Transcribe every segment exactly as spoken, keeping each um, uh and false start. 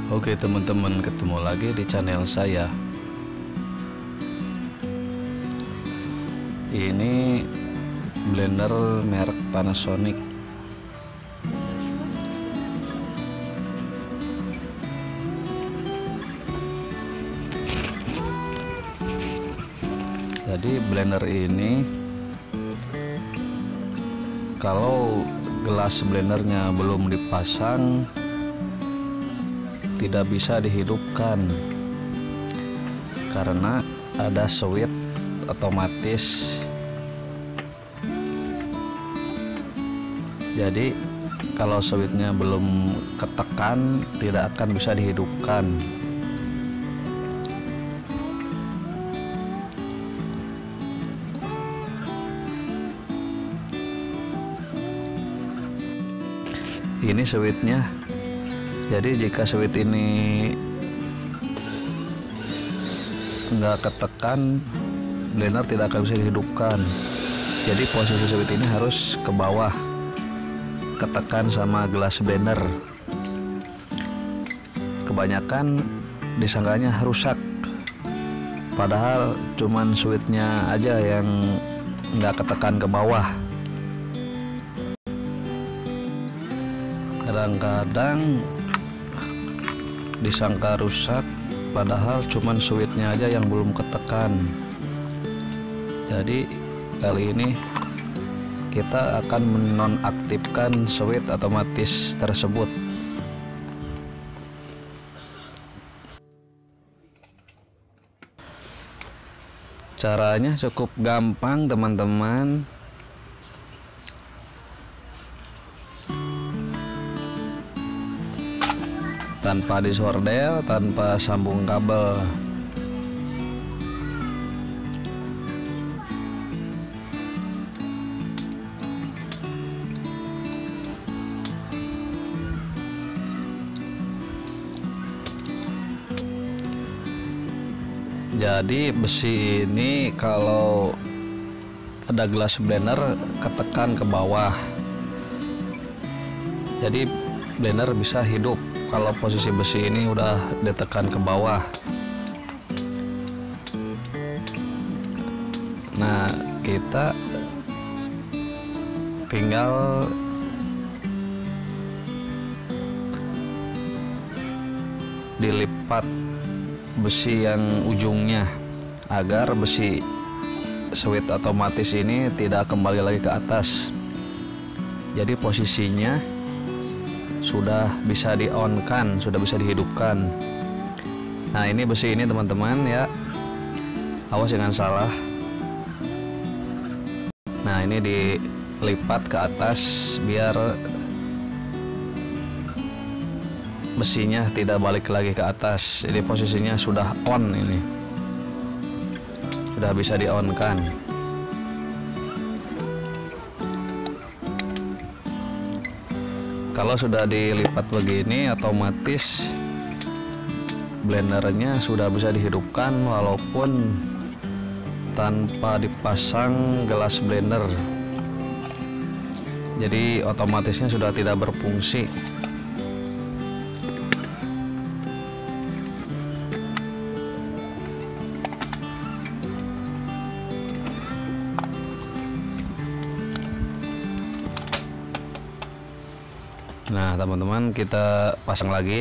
Oke teman-teman, ketemu lagi di channel saya. Ini blender merek Panasonic. Jadi blender ini, kalau gelas blendernya belum dipasang, tidak bisa dihidupkan karena ada switch otomatis. Jadi kalau switchnya belum ketekan, tidak akan bisa dihidupkan. Ini switchnya. Jadi jika switch ini nggak ketekan, blender tidak akan bisa dihidupkan. Jadi posisi switch ini harus ke bawah, ketekan sama gelas blender. Kebanyakan disangkanya rusak, padahal cuman switchnya aja yang nggak ketekan ke bawah. Kadang-kadang disangka rusak, padahal cuman switchnya aja yang belum ketekan. Jadi kali ini kita akan menonaktifkan switch otomatis tersebut. Caranya cukup gampang teman-teman. Tanpa disordel, tanpa sambung kabel. Jadi besi ini kalau ada gelas blender ketekan ke bawah, jadi blender bisa hidup. Kalau posisi besi ini udah ditekan ke bawah. Nah, kita tinggal dilipat besi yang ujungnya agar besi switch otomatis ini tidak kembali lagi ke atas. Jadi posisinya sudah bisa di on kan, sudah bisa dihidupkan. Nah, ini besi ini teman-teman ya, awas jangan salah. Nah, ini dilipat ke atas biar besinya tidak balik lagi ke atas. Jadi posisinya sudah on, ini sudah bisa di on kan. Kalau sudah dilipat begini, otomatis blendernya sudah bisa dihidupkan walaupun tanpa dipasang gelas blender. Jadi otomatisnya sudah tidak berfungsi. Nah teman-teman, kita pasang lagi.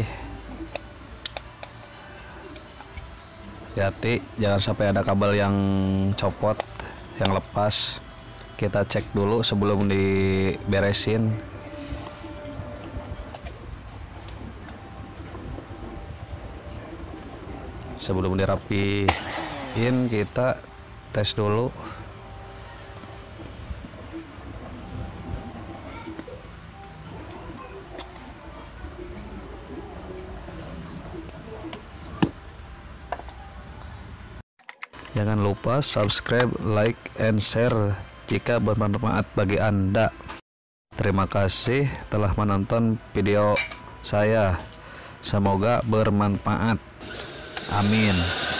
Hati-hati jangan sampai ada kabel yang copot, yang lepas. Kita cek dulu sebelum diberesin. Sebelum dirapiin, kita tes dulu. Jangan lupa subscribe, like, and share jika bermanfaat bagi Anda. Terima kasih telah menonton video saya. Semoga bermanfaat. Amin.